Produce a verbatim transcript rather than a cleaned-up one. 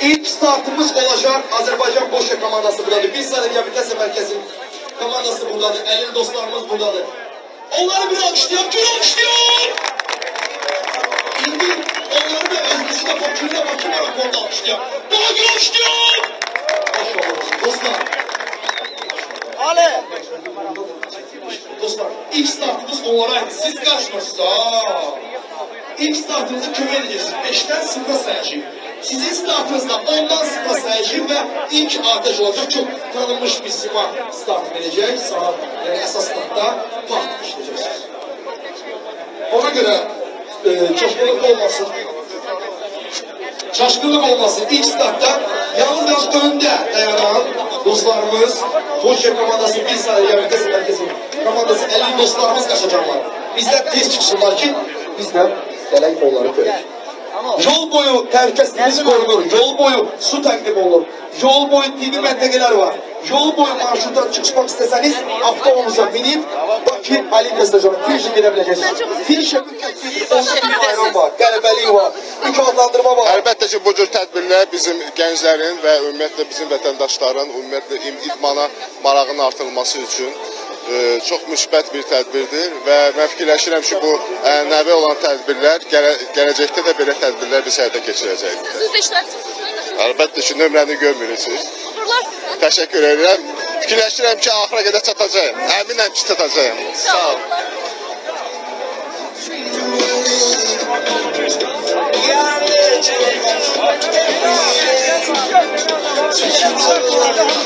İlk startımız olacaq. Azərbaycan Boşya komandası buradadır. Bir saniye reabilitasiya mərkəzinin komandası buradadır. Əlil dostlarımız buradadır. Onları bir alkışlayalım. Bir alkışlayalım. İndi onları da özgüsüne fakirde bakım maratonda alkışlayalım. Daha bir alkışlayalım. Maşallah dostlar. Ale. Dostlar ilk startımız onlara ait. Siz karşılaşsınız. İlk startınızı kömək edeceksiniz. beşten sıfıra sayacağım. Sizin startınızda ondan sıfıra sayacağım ve ilk ateş olacak. Çok tanınmış bir sima start verecek. Sağ, yani esas startta part işleyeceksiniz. Ona göre e, çaşkınlık olmasın. Çaşkınlık olmasın. İlk startta yalnız önde dayanan dostlarımız, Boşya komandası bir saniye reabilitasiya mərkəzi komandası əlil dostlarımız qaçacaqlar. Bizdən tez çıxsınlar ki, bizdən gələk onları görək. Yol boyu təhlükəsizlik qorunur, yol boyu su təqdim olunur, yol boyu tibbi məntəqələr var. Yol boyu marşrutdan çıxmaq istəsəniz, avtobusa binib, Bakı Olimpiya stadionuna finişə gedə biləcəksiniz. Finişə bir bayram var, qələbəlik var, mükafatlandırma var. Əlbəttə ki, bu cür tədbirlər bizim gənclərin və ümumiyyətlə bizim vətəndaşların ümumiyyətlə idmana marağının artırılması üçün e, çox müsbət bir tədbirdir və mən fikirləşirəm ki, bu ənənəvi olan tədbirlər gələ, gələcəkdə də belə tədbirlər biz həyata keçirəcəyik. Siz də işlərsiniz? Əlbəttə ki, nömrəni görmürüksünüz. Təşəkkür edirəm. Fikirləşirəm ki, axıra qədər çatacağım. Əminəm ki, çatacağım. Sağ olun.